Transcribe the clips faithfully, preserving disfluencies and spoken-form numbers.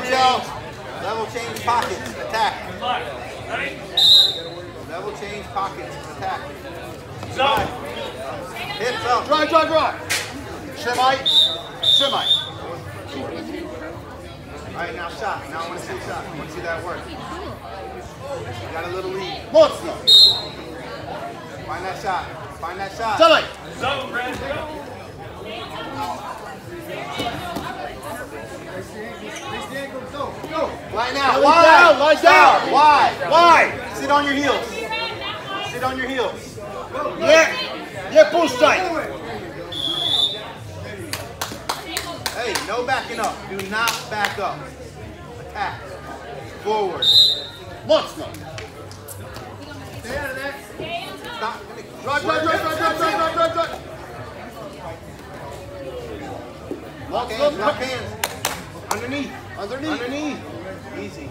Joe. Level change pockets. Attack. Level change pockets. Attack. Zone. Hips up. Drive, drive, drive. Semi. Semi. All right, now shot. Now I want to see a shot. I want to see that work. You got a little lead. Mocno. Find that shot. Find that shot. Dalej. Zone, Brad. Line out. Lie Wide. down, lie down. Wide. Wide. Sit on your heels. Sit on your heels. Nie. Nie puszczaj. Hey, no backing up. Do not back up. Attack. Forward. Mocno. Stop. Drive, drive, drive, drive, drive, drive, drive, drive. Lock Mocno. hands. Lock hands. Underneath. Underneath. Underneath. Easy.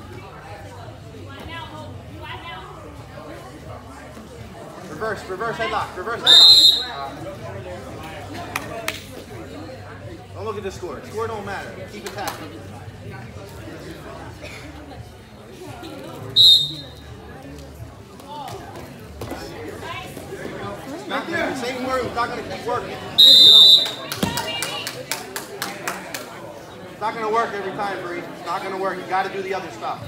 Reverse, reverse headlock, reverse headlock. Don't look at the score. Score don't matter. Keep attacking. Not gonna, same word, it's not gonna keep working. It's not gonna work every time, Bree. It's not gonna work. You gotta do the other stuff.